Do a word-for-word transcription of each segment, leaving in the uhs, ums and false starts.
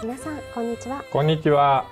皆さんこんにちは。 こんにちは。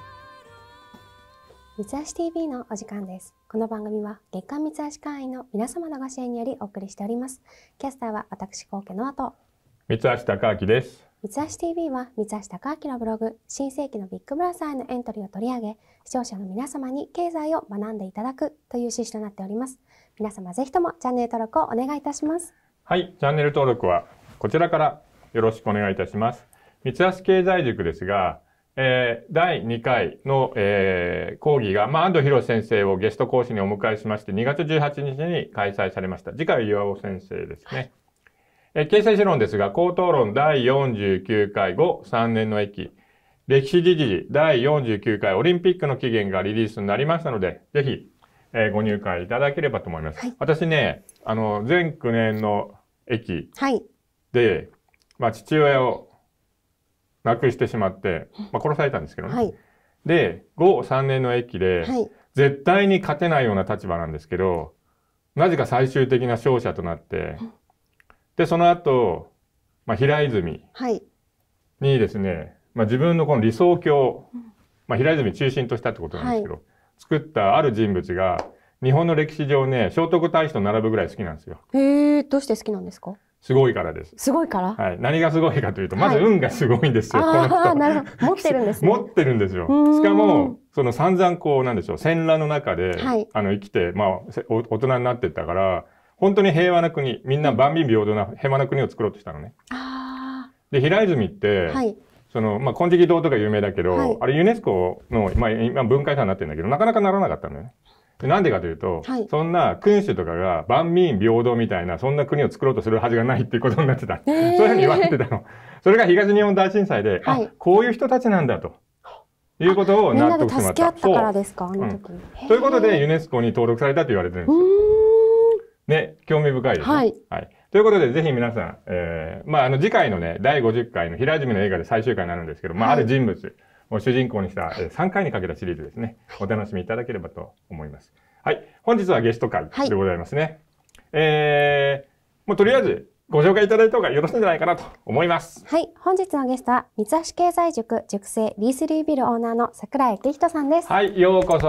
三橋 ティーブイ のお時間です。この番組は月刊三橋会員の皆様のご支援によりお送りしております。キャスターは私高家の後、 三橋貴明です。 三橋 ティーブイ は三橋貴明のブログ新世紀のビッグブラザーへのエントリーを取り上げ、視聴者の皆様に経済を学んでいただくという趣旨となっております。皆様ぜひともチャンネル登録をお願いいたします。 はい、チャンネル登録はこちらからよろしくお願いいたします。三橋経済塾ですが、えー、だいにかいの、えー、講義が、まあ、安藤博先生をゲスト講師にお迎えしまして、にがつじゅうはちにちに開催されました。次回岩尾先生ですね。えー、経済史論ですが、高等論だいよんじゅうきゅうかい後さんねんの駅、歴史時事だいよんじゅうきゅうかいオリンピックの期限がリリースになりましたので、ぜひ、えー、ご入会いただければと思います。はい、私ね、あの、全きゅうねんの駅で、はい、まあ、父親を亡くしてしまって、まあ、殺されたんですけどね。はい、で、後さんねんの駅で、はい、絶対に勝てないような立場なんですけど、なぜか最終的な勝者となって、で、その後、まあ、平泉にですね、まあ、自分のこの理想郷、まあ、平泉中心としたってことなんですけど、はい、作ったある人物が、日本の歴史上ね、聖徳太子と並ぶぐらい好きなんですよ。 へー、どうして好きなんですか？すごいからです。 すごいから？ はい。何がすごいかというと、まず運がすごいんですよ、はい、この人。 ああ、なるほど。持ってるんですね。 持ってるんですよ。しかも、その散々こう、なんでしょう、戦乱の中で、はい、あの、生きて、まあ、大人になっていったから、本当に平和な国、みんな万民平等な平和な国を作ろうとしたのね。あで、平泉って、はい、その、まあ、金色堂とか有名だけど、はい、あれユネスコの、まあ、今文化遺産になってるんだけど、なかなかならなかったのよね。なんでかというと、はい、そんな君主とかが万民平等みたいな、そんな国を作ろうとするはずがないっていうことになってた。えー、そういうふうに言われてたの。それが東日本大震災で、はい、あ、こういう人たちなんだと。いうことを納得してもらった。 みんなで助け合ったからですか、あの時に。 うん、ということでユネスコに登録されたと言われてるんですよ。ね、興味深いですね。はい。はい。ということで、ぜひ皆さん、えー、まあ、あの、次回のね、だいごじゅっかいの平泉の映画で最終回になるんですけど、まあ、ある人物を主人公にしたさんかいにかけたシリーズですね。お楽しみいただければと思います。はい。本日はゲスト会でございますね。はい、えー、もうとりあえずご紹介いただいた方がよろしいんじゃないかなと思います。 はい。本日のゲストは、三橋経済塾塾生 ビースリー ビルオーナーの櫻井幸人さんです。 はい。ようこそ。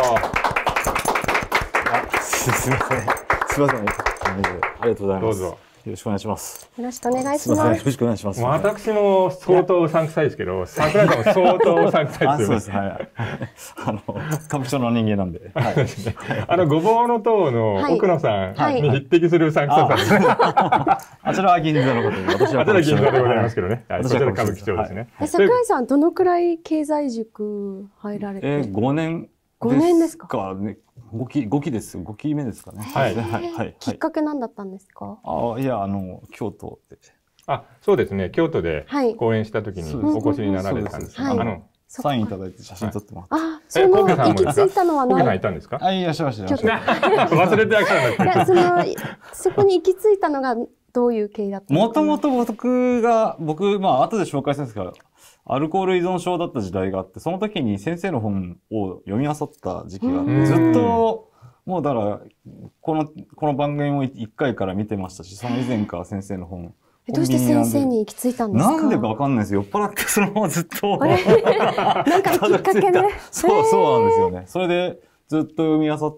すみません。すみません。ありがとうございます。どうぞ。よろしくお願いします。 よろしくお願いします。 すみません。よろしくお願いします。 私も相当うさんくさいですけど、桜井さんも相当うさんくさいですよね。 あ、そうです。はい。あの、歌舞伎町の人間なんで。はい。 あの、ごぼうの塔の奥野さんに匹敵するうさんくささですね。 あちらは銀座のことで、私は。 あちら銀座でございますけどね。こちら歌舞伎町ですね。 桜井さん、どのくらい経済塾入られてる？ え、ごねん。 ごねんですか？ ごき、ごきです。ごきめですかね。 はい。はい。きっかけ何だったんですか？ ああ、いや、あの、京都で。 あ、そうですね。京都で講演した時にお越しになられたんです。あの、 サインいただいて写真撮ってます。 あ、その行き着いたのは何？コケさんいたんですか？ あ、いらっしゃいました。 忘れてあげたんだけど。その、そこに行き着いたのがどういう経緯だったんですか？ もともと僕が、僕、まあ、後で紹介するんですけど、アルコール依存症だった時代があって、その時に先生の本を読み漁った時期があって、ずっと、もうだから、この、この番組もいっかいから見てましたし、その以前から先生の本。 どうして先生に行き着いたんですか？ なんでかわかんないですよ。酔っ払ってそのままずっと。 なんかきっかけで。 そう、そうなんですよね。それでずっと読み漁って、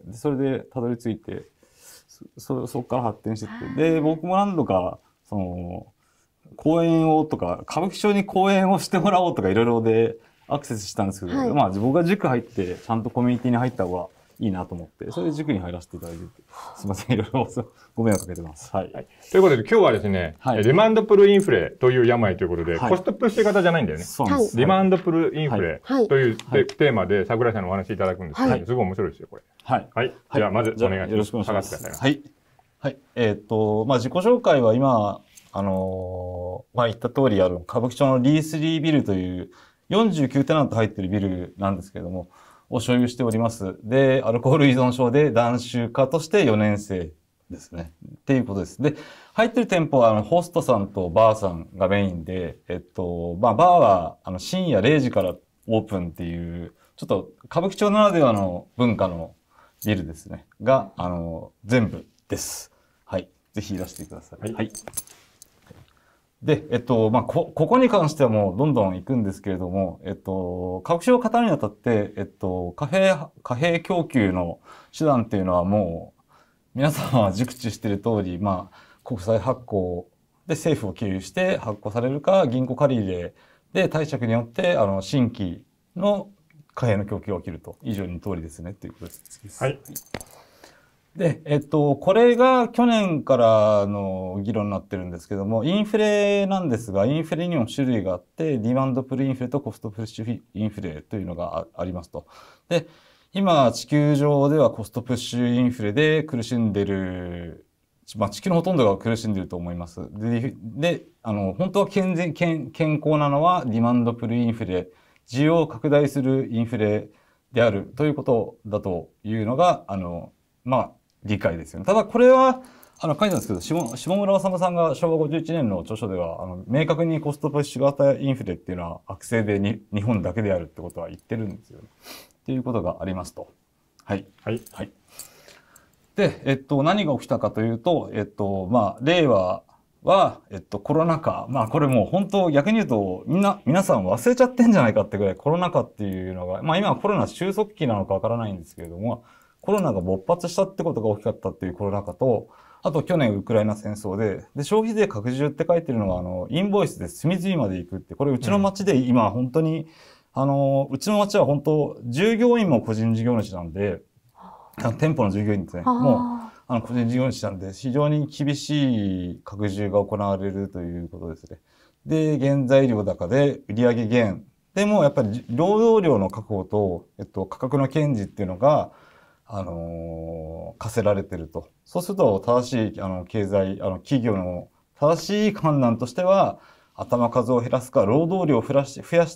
それでたどり着いて、そ、そこから発展してって。で、僕も何度か、その、講演をとか、歌舞伎町に講演をしてもらおうとかいろいろでアクセスしたんですけど、はい、まあ僕が塾入って、ちゃんとコミュニティに入った方がいいなと思って、それで塾に入らせていただいて、すみません、いろいろご迷惑かけてます。はい。はい、 ということで今日はですね、はい、デマンドプルインフレという病ということで、はい、コストプッシュ型じゃないんだよね。 そうです。 デマンドプルインフレというテーマで桜井さんのお話いただくんですけど、はい、すごい面白いですよ、これ。はい。はい。じゃあまずお願いします。 よろしくお願いします。 はい。 はい。えっと、まあ自己紹介は今、あのー、まあ言った通りある歌舞伎町のリースリービルというよんじゅうきゅうテナント入ってるビルなんですけれども、を所有しております。で、アルコール依存症で男子科としてよねん生ですね。っていうことです。で、入ってる店舗はあのホストさんとバーさんがメインで、えっと、まあバーはあの深夜れいじからオープンっていう、ちょっと歌舞伎町ならではの文化のビルですね。が、あの、全部です。はい。ぜひいらしてください。はい。はい、 で、えっと、まあ、こ、ここに関してはもうどんどん行くんですけれども、えっと、歌舞伎町を語るにあたって、えっと、貨幣、貨幣供給の手段っていうのはもう、皆さんは熟知している通り、まあ、国債発行で政府を経由して発行されるか、銀行借り入れで貸借によって、あの、新規の貨幣の供給が起きると。以上の通りですね、ということです。 はい。 で、えっと、これが去年からの議論になってるんですけども、インフレなんですが、インフレにも種類があって、ディマンドプルインフレとコストプッシュインフレというのが あ, ありますと。で、今、地球上ではコストプッシュインフレで苦しんでる、まあ、地球のほとんどが苦しんでると思います。で、であの、本当は健全、健、健康なのはディマンドプルインフレ、需要を拡大するインフレであるということだというのが、あの、まあ、理解ですよね。ただこれは、あの、書いてあるんですけど、下下村治さんがしょうわごじゅういちねんの著書では、あの、明確にコストプッシュ型インフレっていうのは悪性でに日本だけであるってことは言ってるんですよね。っていうことがありますと。はい。 はい。 はい。で、えっと、何が起きたかというと、えっと、まあ、令和は、えっと、コロナ禍。まあ、これもう本当逆に言うと、みんな、皆さん忘れちゃってんじゃないかってぐらいコロナ禍っていうのが、まあ今はコロナ収束期なのかわからないんですけれども、コロナが勃発したってことが大きかったっていうコロナ禍と、あと去年ウクライナ戦争で、で、消費税拡充って書いてるのは、あの、インボイスで隅々まで行くって、これうちの町で今本当に、うん、あの、うちの町は本当、従業員も個人事業主なんで、あの店舗の従業員ですね。もう、あの、個人事業主なんで、非常に厳しい拡充が行われるということですね。で、原材料高で売上減。でも、やっぱり労働量の確保と、えっと、価格の堅持っていうのが、あのー、課せられてると。そうすると、正しい、あの、経済、あの、企業の正しい判断としては、頭数を減らすか、労働量を増やし、増やして、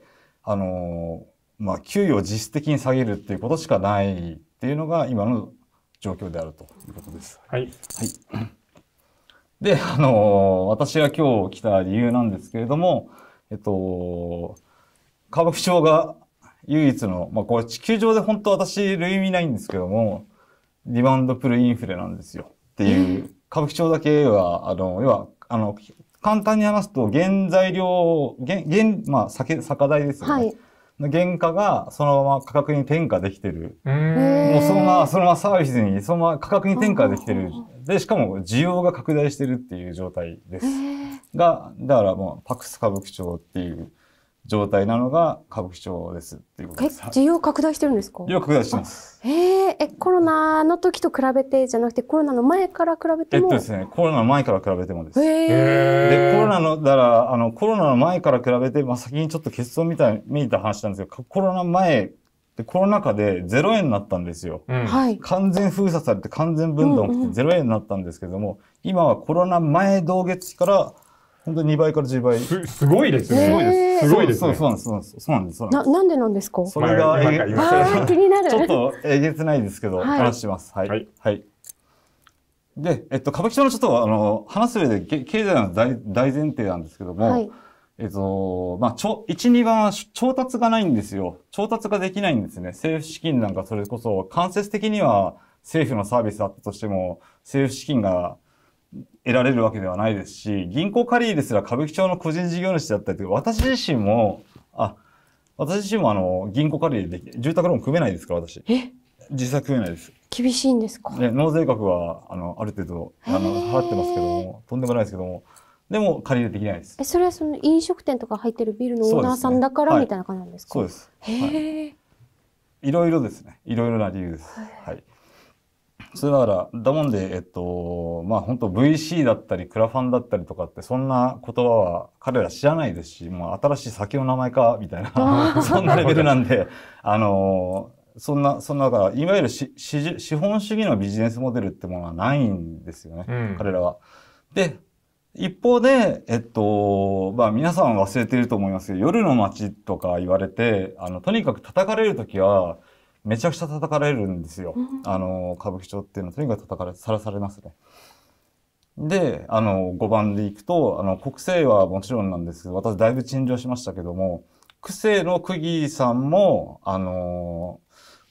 あのー、まあ、給与を実質的に下げるっていうことしかないっていうのが今の状況であるということです。 はい。 はい。で、あのー、私が今日来た理由なんですけれども、えっと、歌舞伎町が、唯一の、まあ、これ地球上で本当私類見ないんですけども、ディマンドプルインフレなんですよ。っていう、歌舞伎町だけは、あの、要は、あの、簡単に話すと、原材料、原、原、まあ、酒、酒代ですよね。はい。の原価がそのまま価格に転嫁できてる。もうそのまま、そのままサービスにそのまま価格に転嫁できてる。で、しかも需要が拡大してるっていう状態です。が、だからもう、パクス歌舞伎町っていう状態なのが歌舞伎町ですっていうことです。 え、需要拡大してるんですか？ 需要拡大してます。 へえ、え、コロナの時と比べてじゃなくてコロナの前から比べても？ えっとですね、コロナの前から比べてもです。 へで、コロナの、だから、あの、コロナの前から比べて、まあ、先にちょっと結論みたい、見た話なんですけど、コロナ前、で、コロナ禍でゼロえんになったんですよ。 うん、 はい。 完全封鎖されて完全分断起きてゼロえんになったんですけども、うんうん、今はコロナ前同月期から、本当ににばいからじゅうばい。 す、すごいですね。 すごいです。 すごいですね。 そう、そうなんです。そうなんです。そうなんです。な、なんでなんですか？ それが、 まあ、 えー、気になる。 ちょっとえげつないですけど、はい、話します。はい。はい。はい、で、えっと、歌舞伎町のちょっと、あの、話す上で、経済の大大前提なんですけども、はい、えっと、まあ、ちょ、いち、にばんは調達がないんですよ。調達ができないんですね。政府資金なんかそれこそ、間接的には政府のサービスだったとしても、政府資金が得られるわけではないですし、銀行借り入れすら歌舞伎町の個人事業主だったりとか、私自身も、あ、私自身もあの、銀行借り入れで、住宅ローン組めないですから、私。 え？ 実際組めないです。 厳しいんですか？ ね、納税額は、あの、ある程度、あの、払ってますけども、とんでもないですけども、でも借り入れできないです。 え、それはその飲食店とか入ってるビルのオーナーさんだから、ね、みたいな感じなんですか？ そうです。 へえ、はい。 いろいろですね。いろいろな理由です。はい。それだから、だもんで、えっと、まあ本当 ブイシー だったり、クラファンだったりとかって、そんな言葉は彼ら知らないですし、もう新しい酒の名前か、みたいな、そんなレベルなんで、あの、そんな、そんな、だから、いわゆるしし資本主義のビジネスモデルってものはないんですよね、うん、彼らは。で、一方で、えっと、まあ皆さん忘れていると思いますけど、夜の街とか言われて、あの、とにかく叩かれるときは、めちゃくちゃ叩かれるんですよ。うん、あの、歌舞伎町っていうのはとにかく叩かれ、さらされますね。で、あの、ごばんで行くと、あの、国政はもちろんなんですけど、私だいぶ陳情しましたけども、区政の区議さんも、あの、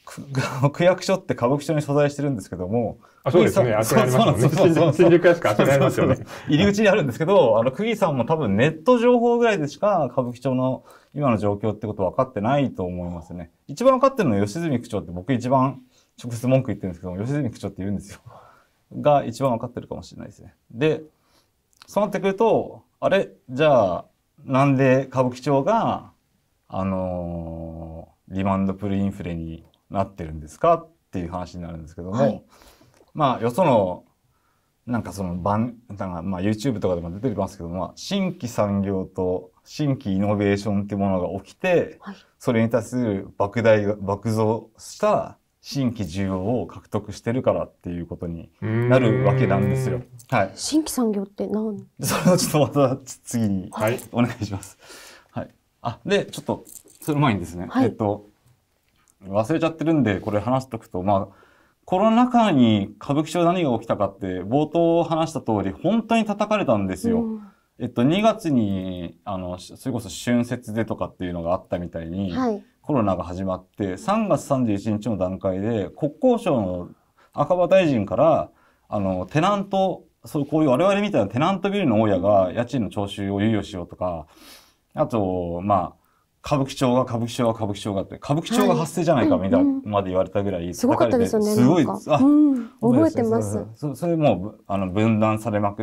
く区役所って歌舞伎町に所在してるんですけども、 あ、そうですね。あそこにありますよね。新宿屋しかあそこにありますよね。 入り口にあるんですけど、あの、釘さんも多分ネット情報ぐらいでしか歌舞伎町の今の状況ってこと分かってないと思いますね。一番分かってるのは吉住区長って僕一番直接文句言ってるんですけども、吉住区長って言うんですよ。が一番分かってるかもしれないですね。で、そうなってくると、あれじゃあ、なんで歌舞伎町が、あのー、ディマンドプルインフレになってるんですかっていう話になるんですけども、はい、まあよそのなんかその番なんかまあ YouTube とかでも出てきますけども、新規産業と新規イノベーションっていうものが起きて、はい、それに対する莫大爆増した新規需要を獲得してるからっていうことになるわけなんですよ。はい。 新規産業って何？ それをちょっとまた次にお願いします。はい。はい、あでちょっとその前にですね、はい、えっと忘れちゃってるんでこれ話しとくと、まあコロナ禍に歌舞伎町何が起きたかって冒頭話した通り本当に叩かれたんですよ。うん、えっとにがつにあのそれこそ春節でとかっていうのがあったみたいに、はい、コロナが始まってさんがつさんじゅういちにちの段階で国交省の赤羽大臣からあのテナントそうこういう我々みたいなテナントビルの大家が家賃の徴収を猶予しようとか、あとまあ歌舞伎町が歌舞伎町が歌舞伎町がって歌舞伎町が発生じゃないかみたいなまで言われたぐらいすごかったですよね。 すごい、あ、 うん、覚えてます。 そ, それもあの分断されまくって、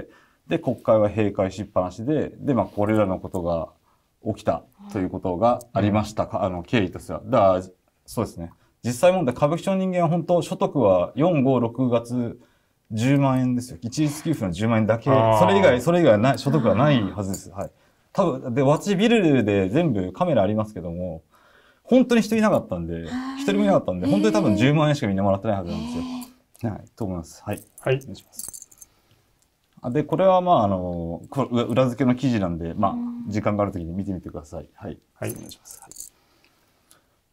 うん、で国会は閉会しっぱなしで、でまあこれらのことが起きたということがありましたか、うん、あの経緯としては。だからそうですね。実際問題歌舞伎町の人間は本当所得はよん、ご、ろくがつじゅうまんえんですよ。一律給付のじゅうまんえんだけ。それ以外それ以外はない所得はないはずです。はい。多分、で、私ビルで全部カメラありますけども、本当に人いなかったんで、一人もいなかったんで、本当に多分じゅうまんえんしかみんなもらってないはずなんですよ。はい、と思います。はい。 はい。 お願いします。あで、これはまあ、あの、これ裏付けの記事なんで、まあ、時間があるときに見てみてください。はい。はい。お願いします。はい、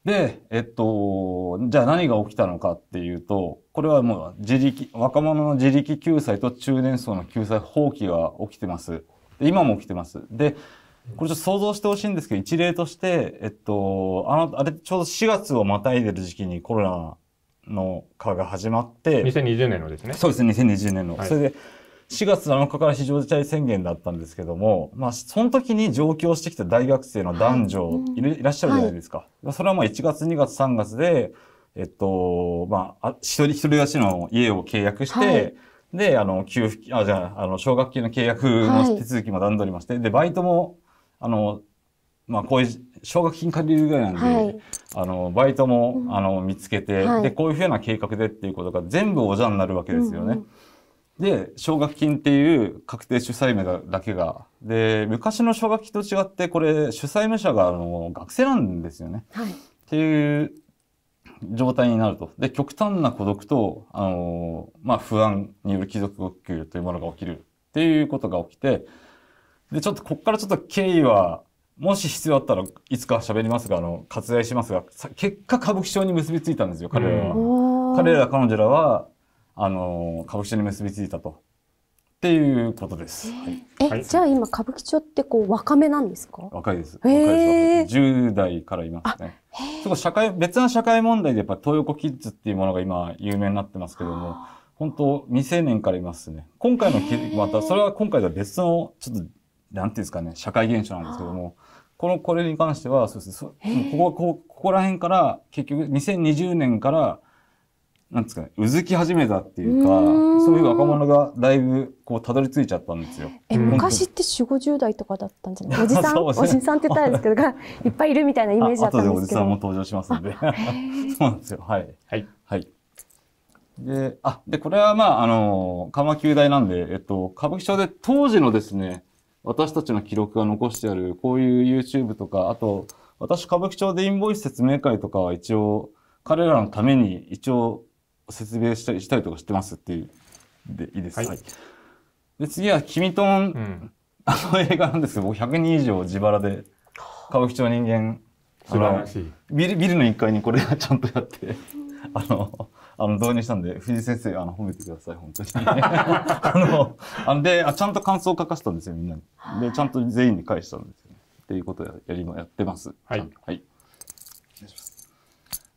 で、えっと、じゃあ何が起きたのかっていうと、これはもう自力、若者の自力救済と中年層の救済放棄が起きてます。で今も起きてます。で、これちょっと想像してほしいんですけど、一例として、えっと、あの、あれ、ちょうどしがつをまたいでる時期にコロナの禍が始まって、 にせんにじゅうねんのですね。 そうですね、にせんにじゅうねんの。はい、それで、しがつなのかから非常事態宣言だったんですけども、まあ、その時に上京してきた大学生の男女、はい、いらっしゃるじゃないですか。はい、それはまあいちがつ、にがつ、さんがつで、えっと、まあ、一人一人暮らしの家を契約して、はい、で、あの、給付、あ、じゃあ、あの、奨学金の契約の手続きも段取りまして、はい、で、バイトも、あの、まあ、こういう、奨学金借りるぐらいなんで、はい、あの、バイトも、うん、あの、見つけて、はい、で、こういうふうな計画でっていうことが全部おじゃになるわけですよね。うんうん、で、奨学金っていう確定主催名だけが、で、昔の奨学金と違って、これ、主催務者が、あの、学生なんですよね。はい、っていう状態になると。で、極端な孤独と、あの、まあ、不安による貴族欲求というものが起きるっていうことが起きて、で、ちょっと、ここからちょっと経緯は、もし必要あったらいつか喋りますが、あの、割愛しますが、結果歌舞伎町に結びついたんですよ、彼らは。彼ら、彼女らは、あの、歌舞伎町に結びついたと。っていうことです。 え、はい、じゃあ今歌舞伎町ってこう若めなんですか？ 若いです。若いです。じゅう代からいますね。そこ社会、別な社会問題でやっぱ東横キッズっていうものが今有名になってますけども、本当未成年からいますね。今回のき、また、それは今回とは別の、ちょっと、なんていうんですかね、社会現象なんですけども、この、これに関しては、そうです。ここ、ここ、ここら辺から、結局にせんにじゅうねんから、なんですかね、うずき始めたっていうか、そういう若者がだいぶこうたどり着いちゃったんですよ。 え、昔ってよんじゅう、ごじゅう代とかだったんじゃない？おじさん、ね、おじさんって言ったらですけど、がいっぱいいるみたいなイメージだったんですけど。 後でおじさんも登場しますんで。そうなんですよ。はい。はい。はい。で、あ、で、これはまあ、あの、鎌球大なんで、えっと、歌舞伎町で当時のですね、私たちの記録が残してある、こういう YouTube とか、あと、私歌舞伎町でインボイス説明会とかは一応、彼らのために一応、説明したりしたりとかしてますっていうでいいです。はい。はい、で次は君とん、うん、あの映画なんですけど、僕ひゃくにん以上自腹で歌舞伎町人間素晴らしいビルビルのいっかいにこれちゃんとやってあのあの導入したんで藤井先生あの褒めてください本当にあのあのであちゃんと感想を書かせたんですよみんなにでちゃんと全員に返したんですよねっていうことをやりやってます。はい。はい。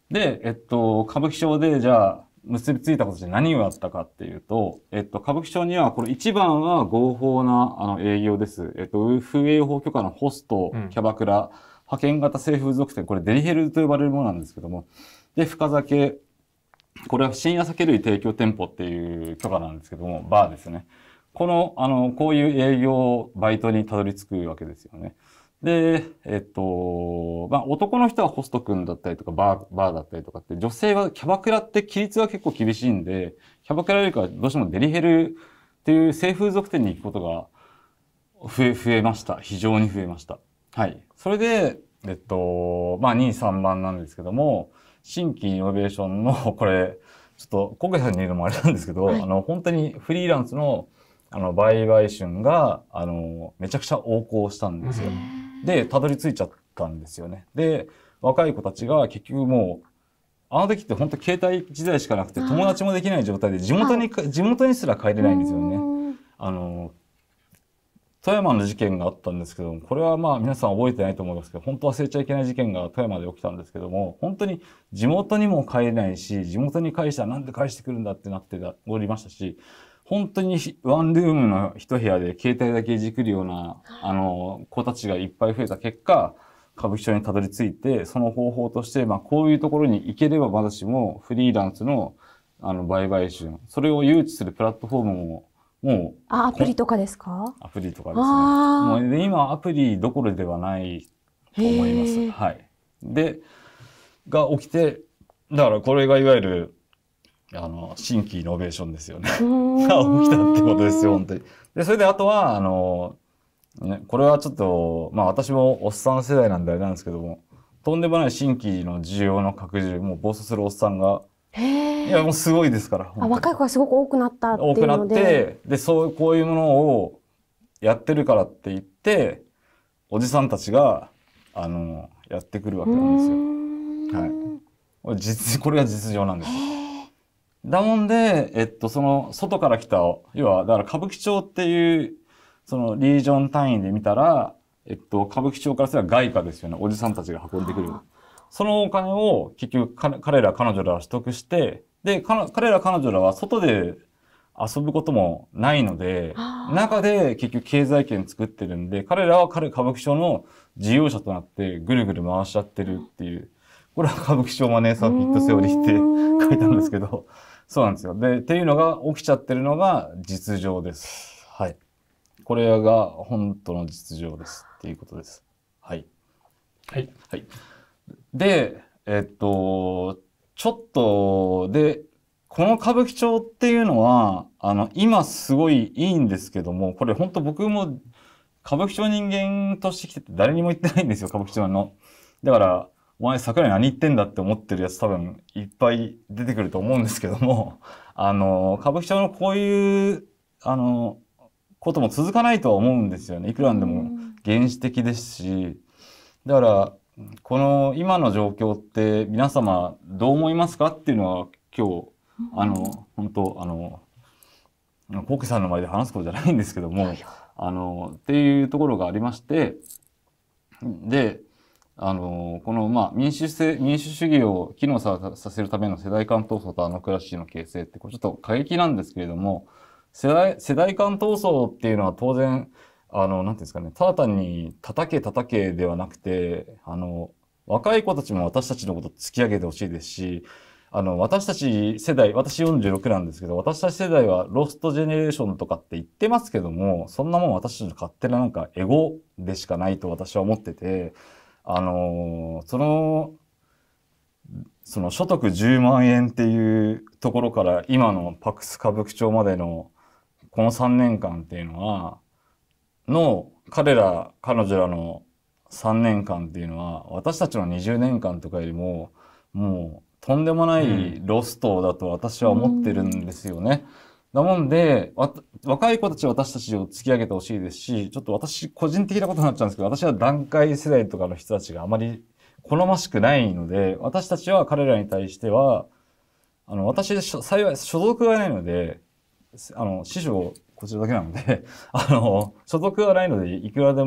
で、えっと、歌舞伎町でじゃあ、結びついたことで何をやったかっていうと、えっと、歌舞伎町には、これ一番は合法な、あの、営業です。えっと、風営法許可のホスト、キャバクラ、派遣型性風俗店、これデリヘルと呼ばれるものなんですけども、で、深酒、これは深夜酒類提供店舗っていう許可なんですけども、バーですね。この、あの、こういう営業、バイトにたどり着くわけですよね。で、えっと、まあ、男の人はホスト君だったりとか、バー、バーだったりとかって、女性はキャバクラって規律が結構厳しいんで、キャバクラよりかはどうしてもデリヘルっていう性風俗店に行くことが増え、増えました。非常に増えました。はい。それで、えっと、まあ、にいさんばんなんですけども、新規イノベーションの、これ、ちょっと、小池さんに言うのもあれなんですけど、はい、あの、本当にフリーランスの、あの、売買春が、あの、めちゃくちゃ横行したんですよ。で、たどり着いちゃったんですよね。で、若い子たちが結局もう、あの時って本当携帯時代しかなくて、友達もできない状態で、地元に、はい、地元にすら帰れないんですよね。あの、富山の事件があったんですけども、これはまあ皆さん覚えてないと思いますけど、本当忘れちゃいけない事件が富山で起きたんですけども、本当に地元にも帰れないし、地元に返したらなんで返してくるんだってなっておりましたし、本当にワンルームの一部屋で携帯だけいじくるような、あの、子たちがいっぱい増えた結果、歌舞伎町にたどり着いて、その方法として、まあこういうところに行ければまだしも、フリーランスの、あの、売買春、それを誘致するプラットフォームも、もう。 あ、アプリとかですか？ アプリとかですね。もうで今アプリどころではないと思います。はい。で、が起きて、だからこれがいわゆる、あの、新規イノベーションですよね。が起きたってことですよ、本当に。で、それであとは、あの、ね、これはちょっと、まあ私もおっさん世代なんであれなんですけども、とんでもない新規の需要の拡充、もう暴走するおっさんが、いや、もうすごいですから。 あ、若い子がすごく多くなったっていうので。 多くなって、で、そう、こういうものをやってるからって言って、おじさんたちが、あの、やってくるわけなんですよ。はい。実、これが実情なんですよ。だもんで、えっと、その、外から来た、要は、だから歌舞伎町っていう、その、リージョン単位で見たら、えっと、歌舞伎町からすれば外貨ですよね。おじさんたちが運んでくる。そのお金を結局彼ら彼女らは取得して、で、彼ら彼女らは外で遊ぶこともないので、中で結局経済圏作ってるんで、彼らは彼歌舞伎町の事業者となってぐるぐる回しちゃってるっていう。これは歌舞伎町マネーサーキットセオリーって書いたんですけど、そうなんですよ。で、っていうのが起きちゃってるのが実情です。はい。これが本当の実情ですっていうことです。はい。 はい。 はい。で、えっと、ちょっと、で、この歌舞伎町っていうのは、あの、今すごいいいんですけども、これ本当僕も歌舞伎町人間として来てて誰にも言ってないんですよ、歌舞伎町の。だから、お前桜井何言ってんだって思ってるやつ多分いっぱい出てくると思うんですけども、あの、歌舞伎町のこういう、あの、ことも続かないとは思うんですよね。いくらなんでも原始的ですし、だから、この今の状況って皆様どう思いますかっていうのは今日、あの、本当、あの、コウケさんの前で話すことじゃないんですけども、あの、っていうところがありまして、で、あの、この、まあ、民主制、民主主義を機能させるための世代間闘争とアノクラシーの形成って、これちょっと過激なんですけれども、世代、世代間闘争っていうのは当然、あの、なんていうんですかね、ただ単に叩け叩けではなくて、あの、若い子たちも私たちのこと突き上げてほしいですし、あの、私たち世代、私よんじゅうろくなんですけど、私たち世代はロストジェネレーションとかって言ってますけども、そんなもん私たちの勝手ななんかエゴでしかないと私は思ってて、あの、その、その所得じゅうまんえんっていうところから今のパクス歌舞伎町までのこのさんねんかんっていうのは、の彼ら、彼女らのさんねんかんっていうのは、私たちのにじゅうねんかんとかよりも、もうとんでもないロストだと私は思ってるんですよね。だもんで、若い子たちは私たちを突き上げてほしいですし、ちょっと私個人的なことになっちゃうんですけど、私は団塊世代とかの人たちがあまり好ましくないので、私たちは彼らに対しては、あの、私、幸い所属がないので、あの、師匠、こちらだけなので、あの、所属がないので、いくらでも、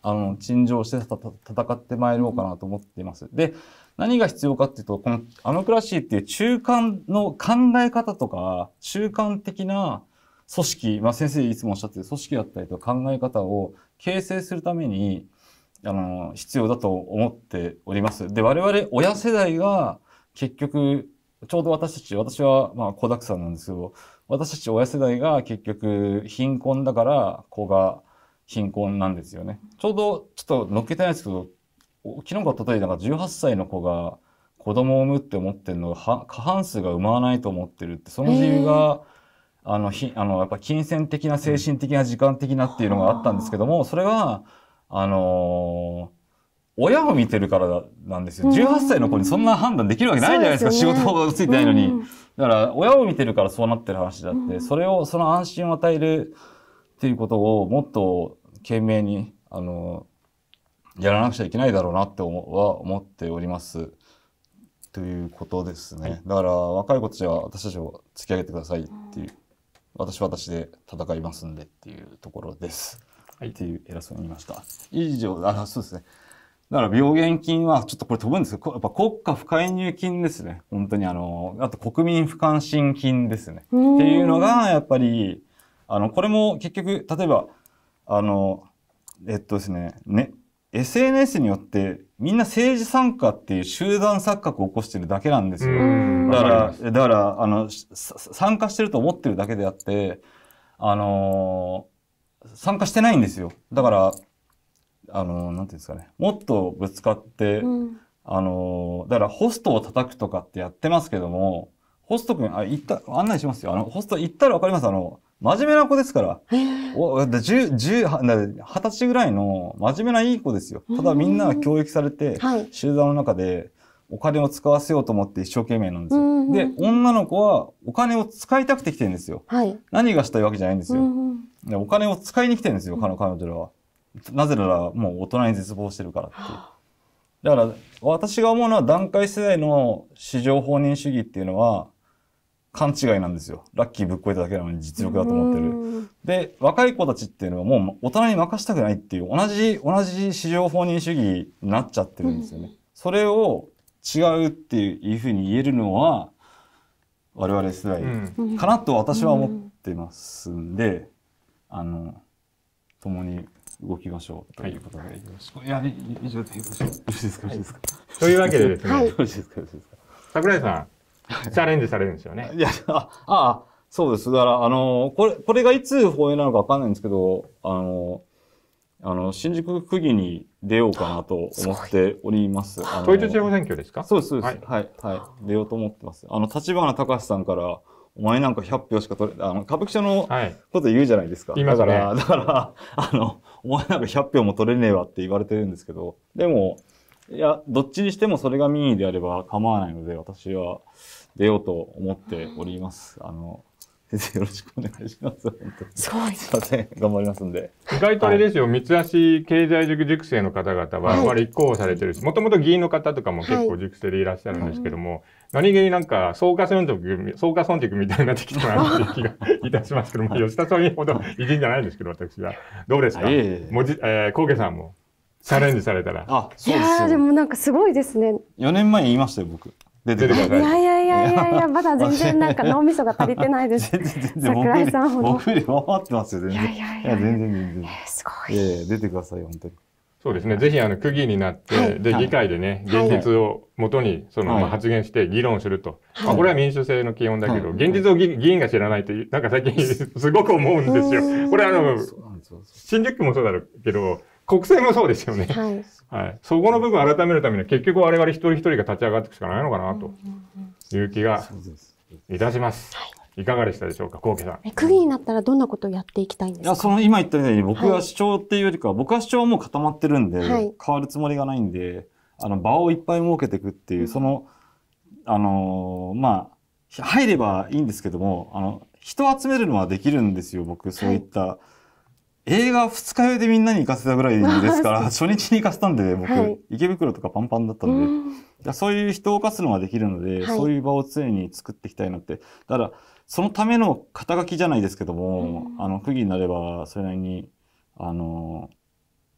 あの、陳情してたた戦ってまいろうかなと思っています。で、何が必要かっていうと、このアノクラシーっていう中間の考え方とか、中間的な組織、まあ先生いつもおっしゃってる組織だったりとか考え方を形成するために、あの、必要だと思っております。で、我々親世代が結局、ちょうど私たち、私はまあ子沢山なんですけど、私たち親世代が結局貧困だから子が貧困なんですよね。ちょうどちょっと乗っけてないですけど、昨日か一昨日なんかじゅうはっさいの子が子供を産むって思ってるのが過半数が産まないと思ってるって、その理由が、あの、ひ、あの、やっぱ金銭的な精神的な時間的なっていうのがあったんですけども、それは、あのー、親を見てるからなんですよ。じゅうはっさいの子にそんな判断できるわけないじゃないですか、仕事がついてないのに。だから、親を見てるからそうなってる話であって、それを、その安心を与えるっていうことをもっと懸命に、あのー、やらなくちゃいけないだろうなって思は思っております。ということですね。だから、若い子たちは私たちを突き上げてくださいっていう。私は私で戦いますんでっていうところです。はい。っていう偉そうに言いました。以上、あ、そうですね。だから病原菌は、ちょっとこれ飛ぶんですけど、やっぱ国家不介入菌ですね。本当にあの、あと国民不関心菌ですね。っていうのが、やっぱり、あの、これも結局、例えば、あの、えっとですね、ね、エスエヌエス によってみんな政治参加っていう集団錯覚を起こしてるだけなんですよ。だから、だから、あの、参加してると思ってるだけであって、あのー、参加してないんですよ。だから、あのー、なんていうんですかね。もっとぶつかって、うん、あのー、だからホストを叩くとかってやってますけども、ホスト君、あ、行った、案内しますよ。あの、ホスト行ったらわかります。あの、真面目な子ですから。お、だ、十、十、二十歳ぐらいの真面目ないい子ですよ。ただみんなが教育されて、集団の中でお金を使わせようと思って一生懸命なんですよ。で、女の子はお金を使いたくて来てるんですよ。はい、何がしたいわけじゃないんですよ。でお金を使いに来てるんですよ、彼女らは。なぜならもう大人に絶望してるからっていう。だから私が思うのは団塊世代の市場放任主義っていうのは、勘違いなんですよ。ラッキーぶっこいただけなのに実力だと思ってる。で、若い子たちっていうのはもう大人に任したくないっていう、同じ、同じ市場放任主義になっちゃってるんですよね。うん、それを違うっていうふうに言えるのは、我々世代かなと私は思ってますんで、あの、共に動きましょうということで。はい、いや、以上でよろしいですか、よろしいですか。 というわけでですね、 はい、 よろしいですか、よろしいですか。 櫻井さん、チャレンジされるんですよね。 いや、あ、あ、そうです。だから、あの、これ、これがいつ放映なのかわかんないんですけど、あの、あの、新宿区議に出ようかなと思っております。 統一地方選挙ですか？ そうです、そうです。はい、はい、はい。出ようと思ってます。あの、立花隆さんから、お前なんかひゃくひょうしか取れ、あの、歌舞伎町のこと言うじゃないですか。はい、だから、だから、あの、お前なんかひゃくひょうも取れねえわって言われてるんですけど、でも、いや、どっちにしてもそれが民意であれば構わないので、私は出ようと思っております。あの、先生よろしくお願いします。本当に。 すごい。 すいません。頑張りますんで。 意外とあれですよ、はい、三橋経済塾塾生の方々は、まあ立候補されてるし、もともと議員の方とかも結構塾生でいらっしゃるんですけども、はい、何気になんか、草加村塾、草加村塾みたいになってきたなっていう気がいたしますけども、吉田総理ほど偉人じゃないんですけど、私は。どうですか？もじ、えー、コウケさんも。チャレンジされたら。 あ、そうです。 いやー、でもなんかすごいですね。 よねんまえに言いましたよ、僕。出てください。 いやいやいやいやいや、まだ全然なんか脳みそが足りてないです。 全然全然。桜井さんほど。僕より回ってますよ、全然。いやいやいや。全然全然。 えー、すごい。 いやいや、出てください、本当に。 そうですね。ぜひ、あの、区議になって、はい、で、議会でね、現実をもとに、その、はい、まあ、発言して議論すると。はい、まあ、これは民主制の基本だけど、はい、現実を議員が知らないと、なんか最近すごく思うんですよ。これあの、新宿区もそうだろうけど、国政もそうですよね。はい。はい。そこの部分を改めるためには結局我々一人一人が立ち上がっていくしかないのかなという気がいたします。はい。いかがでしたでしょうか、コウケさん。 え、区議になったらどんなことをやっていきたいんですか？ いや、その今言ったように僕は主張っていうよりかは、はい、僕は主張はもう固まってるんで、はい、変わるつもりがないんで、あの、場をいっぱい設けていくっていう、うん、その、あのー、まあ、入ればいいんですけども、あの、人を集めるのはできるんですよ、僕、そういった。はい映画二日酔いでみんなに行かせたぐらいですから、初日に行かせたんで、僕、はい、池袋とかパンパンだったんで、そういう人を動かすのができるので、はい、そういう場を常に作っていきたいなって。だから、そのための肩書きじゃないですけども、あの、区議になれば、それなりに、あの、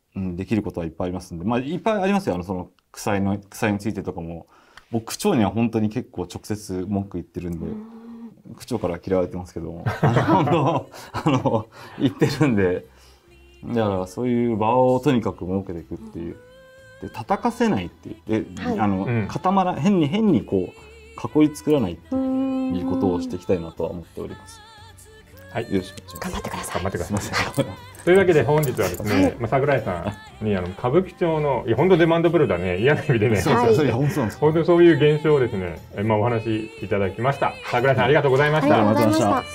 うん、できることはいっぱいありますんで、まあ、いっぱいありますよ。あの、その、苦菜の、苦菜についてとかも。僕、区長には本当に結構直接文句言ってるんで、区長から嫌われてますけども、あの、あの、言ってるんで、だからそういう場をとにかく設けていくっていう。で、叩かせないっていう。で、はい、あの、うん、固まら、変に変にこう、囲い作らないっていうことをしていきたいなとは思っております。 はい。 よろしくお願いします。 頑張ってください。 頑張ってください。というわけで本日はですね、まあ、桜井さんにあの歌舞伎町の、いや本当デマンドプロだね、嫌な意味でね、 そうですよ、本当なんです。 本当にそういう現象をですね、まあお話しいただきました。桜井さんありがとうございました。 ありがとうございました。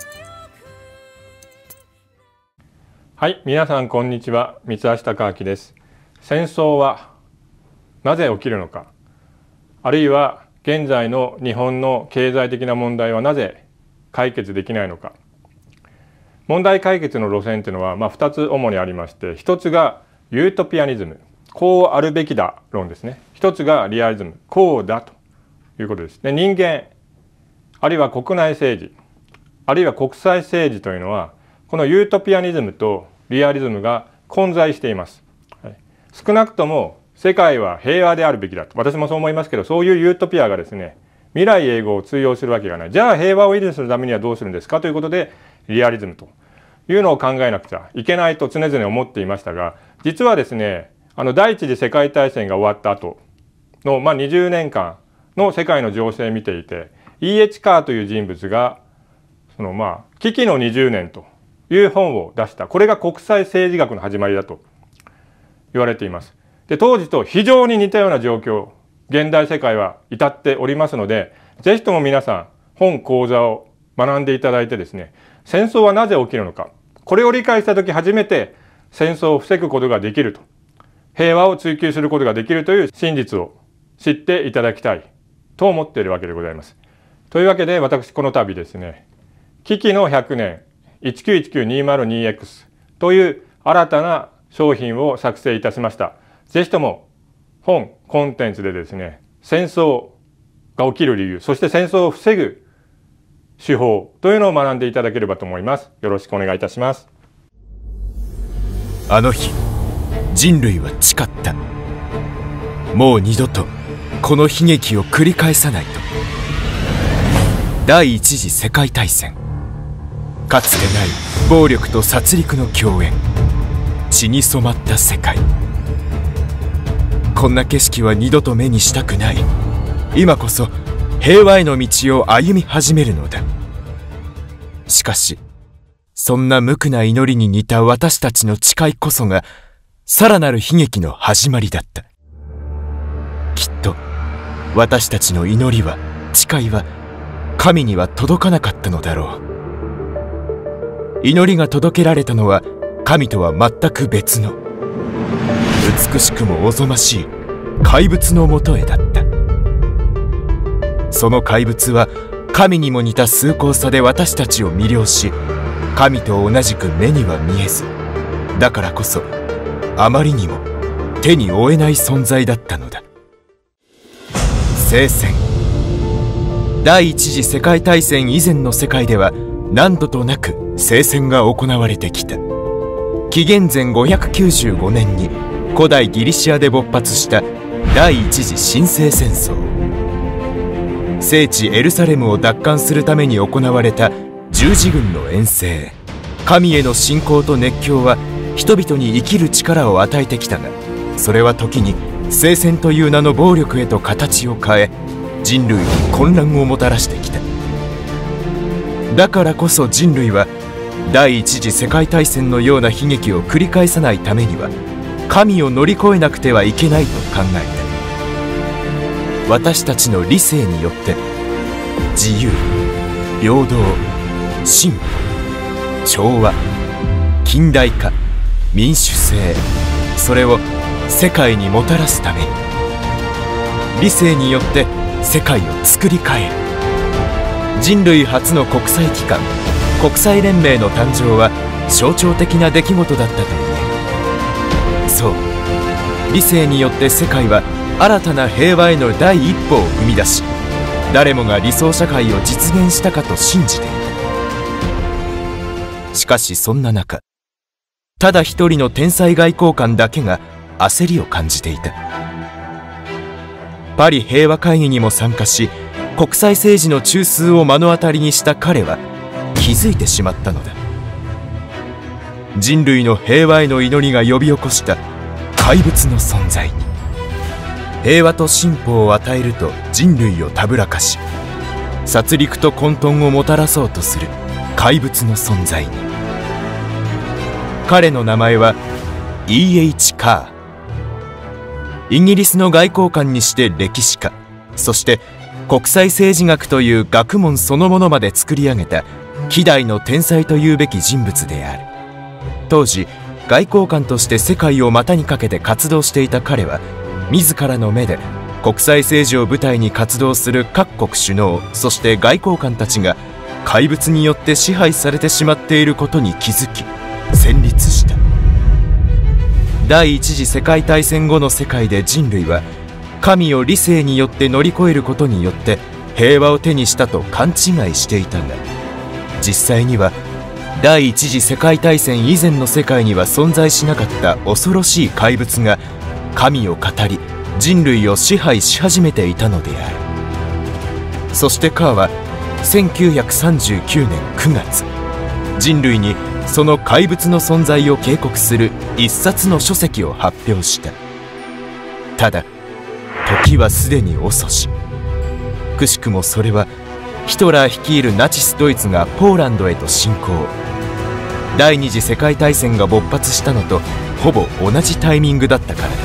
はい、皆さんこんにちは、三橋貴明です。戦争はなぜ起きるのか、あるいは現在の日本の経済的な問題はなぜ解決できないのか。問題解決の路線というのは、まあ、ふたつ主にありまして、ひとつがユートピアニズム、こうあるべきだ論ですね。ひとつがリアリズム、こうだということです。で、人間、あるいは国内政治、あるいは国際政治というのは、このユートピアニズムとリアリズムが混在しています。はい、少なくとも世界は平和であるべきだと。私もそう思いますけど、そういうユートピアがですね、未来永劫を通用するわけがない。じゃあ平和を維持するためにはどうするんですかということで、リアリズムというのを考えなくちゃいけないと常々思っていましたが、実はですね、あの第一次世界大戦が終わった後の、まあ、にじゅうねんかんの世界の情勢を見ていて、イーエイチ カーという人物が、そのまあ、危機のにじゅうねんという本を出した。これが国際政治学の始まりだと言われています。で、当時と非常に似たような状況、現代世界は至っておりますので、ぜひとも皆さん、本講座を学んでいただいてですね、戦争はなぜ起きるのか、これを理解したとき初めて戦争を防ぐことができると、平和を追求することができるという真実を知っていただきたいと思っているわけでございます。というわけで私この度ですね、危機のひゃくねん いちきゅういちきゅうにーまるにエックス という新たな商品を作成いたしました。ぜひとも本コンテンツでですね、戦争が起きる理由、そして戦争を防ぐ手法というのを学んでいただければと思います。よろしくお願いいたします。 あの日、人類は誓った。もう二度とこの悲劇を繰り返さないと。第一次世界大戦、かつてない暴力と殺戮の共演、血に染まった世界。こんな景色は二度と目にしたくない。今こそ平和への道を歩み始めるのだ。しかし、そんな無垢な祈りに似た私たちの誓いこそが、さらなる悲劇の始まりだった。きっと、私たちの祈りは、誓いは、神には届かなかったのだろう。祈りが届けられたのは、神とは全く別の、美しくもおぞましい怪物のもとへだった。その怪物は神にも似た崇高さで私たちを魅了し、神と同じく目には見えず、だからこそあまりにも手に負えない存在だったのだ。聖戦。第一次世界大戦以前の世界では何度となく聖戦が行われてきた。紀元前ごひゃくきゅうじゅうごねんに古代ギリシアで勃発した第一次神聖戦争。聖地エルサレムを奪還するために行われた十字軍の遠征。神への信仰と熱狂は人々に生きる力を与えてきたが、それは時に聖戦という名の暴力へと形を変え、人類に混乱をもたらしてきた。だからこそ人類は第一次世界大戦のような悲劇を繰り返さないためには、神を乗り越えなくてはいけないと考えた。私たちの理性によって自由、平等、進歩、調和、近代化、民主制、それを世界にもたらすために、理性によって世界を作り変える。人類初の国際機関、国際連盟の誕生は象徴的な出来事だったと言える。そう、理性によって世界は新たな平和への第一歩を踏み出し、誰もが理想社会を実現したかと信じていた。しかしそんな中、 ただ一人の天才外交官だけが焦りを感じていた。パリ平和会議にも参加し、国際政治の中枢を目の当たりにした彼は気づいてしまったのだ。人類の平和への祈りが呼び起こした怪物の存在に、平和と進歩を与えると人類をたぶらかし、殺戮と混沌をもたらそうとする怪物の存在に。彼の名前は イーエイチ カー。イギリスの外交官にして歴史家、そして国際政治学という学問そのものまで作り上げた希代の天才というべき人物である。当時外交官として世界を股にかけて活動していた彼は、自らの目で国際政治を舞台に活動する各国首脳、そして外交官たちが怪物によって支配されてしまっていることに気づき戦慄した。第一次世界大戦後の世界で人類は神を理性によって乗り越えることによって平和を手にしたと勘違いしていたが、実際には第一次世界大戦以前の世界には存在しなかった恐ろしい怪物が神を語り人類を支配し始めていたのである。そしてカーはせんきゅうひゃくさんじゅうきゅうねんくがつ、人類にその怪物の存在を警告する一冊の書籍を発表した。ただ時はすでに遅し、くしくもそれはヒトラー率いるナチスドイツがポーランドへと侵攻、第二次世界大戦が勃発したのとほぼ同じタイミングだったからだ。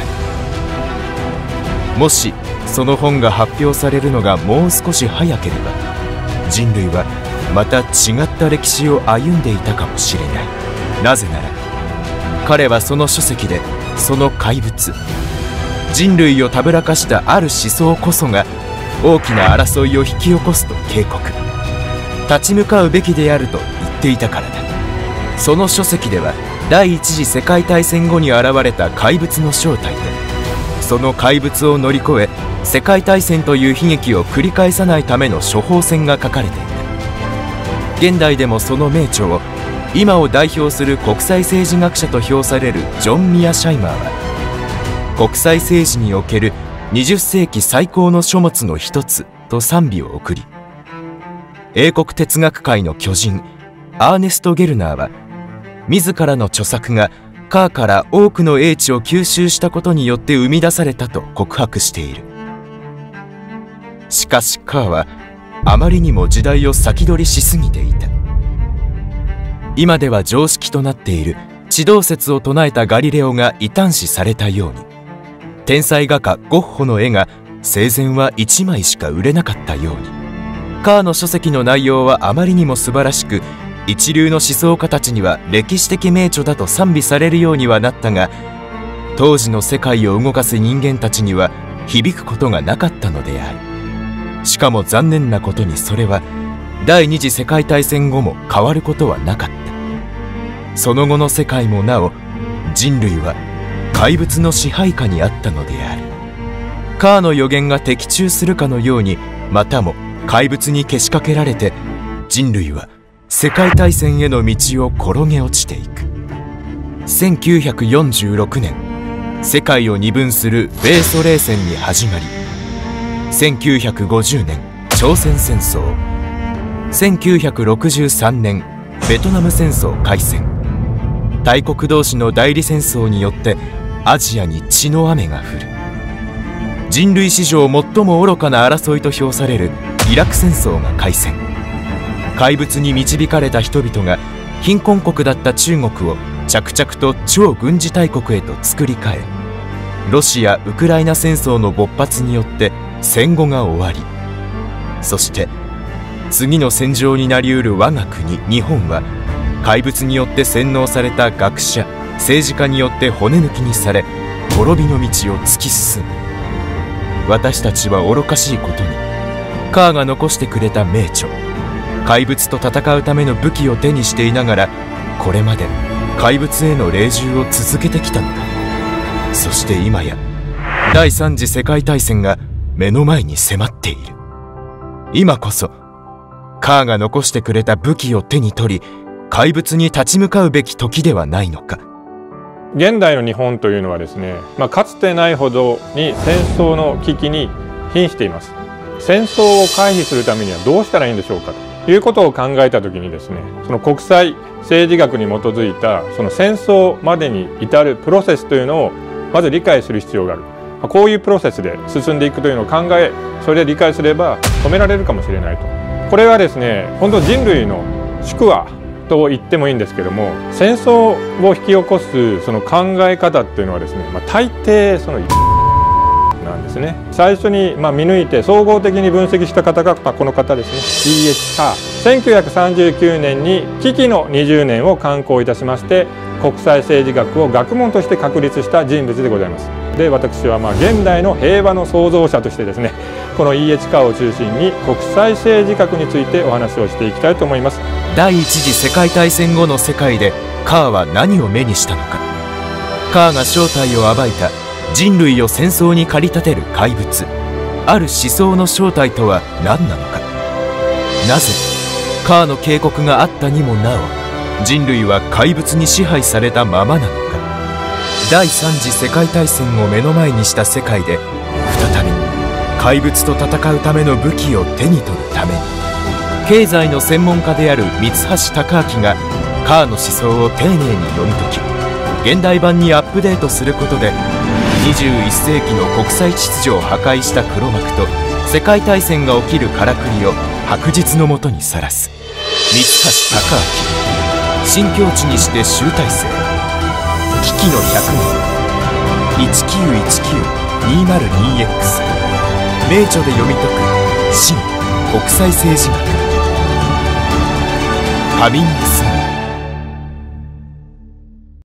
もしその本が発表されるのがもう少し早ければ、人類はまた違った歴史を歩んでいたかもしれない。なぜなら彼はその書籍でその怪物、人類をたぶらかしたある思想こそが大きな争いを引き起こすと警告、立ち向かうべきであると言っていたからだ。その書籍では第一次世界大戦後に現れた怪物の正体と、その怪物を乗り越え世界大戦という悲劇を繰り返さないための処方箋が書かれていた。現代でもその名著を今を代表する国際政治学者と評されるジョン・ミア・シャイマーは、国際政治におけるにじゅっせいき最高の書物の一つと賛美を送り、英国哲学界の巨人アーネスト・ゲルナーは自らの著作がカーから多くの英知を吸収したことによって生み出されたと告白している。しかしカーはあまりにも時代を先取りしすぎていた。今では常識となっている地動説を唱えたガリレオが異端視されたように、天才画家ゴッホの絵が生前はいちまいしか売れなかったように、カーの書籍の内容はあまりにも素晴らしく、一流の思想家たちには歴史的名著だと賛美されるようにはなったが、当時の世界を動かす人間たちには響くことがなかったのである。しかも残念なことにそれは第二次世界大戦後も変わることはなかった。その後の世界もなお人類は怪物の支配下にあったのである。カーの予言が的中するかのように、またも怪物にけしかけられて人類は世界大戦への道を転げ落ちていく。せんきゅうひゃくよんじゅうろくねん、世界を二分する米ソ冷戦に始まり、せんきゅうひゃくごじゅうねん朝鮮戦争、せんきゅうひゃくろくじゅうさんねんベトナム戦争開戦、大国同士の代理戦争によってアジアに血の雨が降る。人類史上最も愚かな争いと評されるイラク戦争が開戦。怪物に導かれた人々が貧困国だった中国を着々と超軍事大国へと作り変え、ロシア・ウクライナ戦争の勃発によって戦後が終わり、そして次の戦場になりうる我が国日本は、怪物によって洗脳された学者政治家によって骨抜きにされ、滅びの道を突き進む。私たちは愚かしいことに、カーが残してくれた名著、怪物と戦うための武器を手にしていながら、これまで怪物への隷従を続けてきたのだ。そして今や第三次世界大戦が目の前に迫っている。今こそカーが残してくれた武器を手に取り、怪物に立ち向かうべき時ではないのか。 現代の日本というのはですね、まあ、かつてないほどに戦争の危機に瀕しています。戦争を回避するためにはどうしたらいいんでしょうかということを考えたときにですね、その国際政治学に基づいたその戦争までに至るプロセスというのをまず理解する必要がある。こういうプロセスで進んでいくというのを考え、それで理解すれば止められるかもしれないと。これはですね、本当人類の宿話と言ってもいいんですけども、戦争を引き起こすその考え方っていうのはですね、まあ、大抵そのなんですね。最初にまあ見抜いて総合的に分析した方がこの方ですね。イーエイチ カー。せんきゅうひゃくさんじゅうきゅうねんに危機のにじゅうねんを刊行いたしまして、国際政治学を学問として確立した人物でございます。で、私はまあ現代の平和の創造者としてですね、この イーエイチ カーを中心に国際政治学についてお話をしていきたいと思います。 第一次世界大戦後の世界でカーは何を目にしたのか。カーが正体を暴いた人類を戦争に駆り立てる怪物、ある思想の正体とは何なのか。なぜカーの警告があったにもなお人類は怪物に支配されたままなのか。第三次世界大戦を目の前にした世界で再び怪物と戦うための武器を手に取るために、経済の専門家である三橋貴明がカーの思想を丁寧に読み解き、現代版にアップデートすることでにじゅういっせいきの国際秩序を破壊した黒幕と世界大戦が起きるからくりを白日のもとにさらす。三橋貴明、新境地にして集大成、危機のひゃくねん、いちきゅういちきゅうにーまるにエックス、名著で読み解く新国際政治学、ハミングスーン。